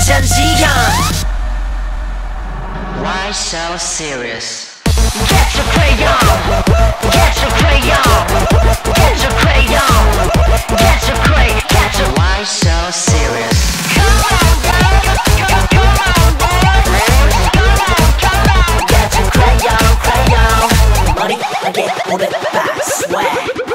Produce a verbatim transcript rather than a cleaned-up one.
真是样。 Why so serious? Get your crayon, get your crayon, get your crayon, get your cray, get your. Why so serious? Come on, girl, come on, boy, come on, come on, get your crayon, crayon. Money, I get a bit fast, swag.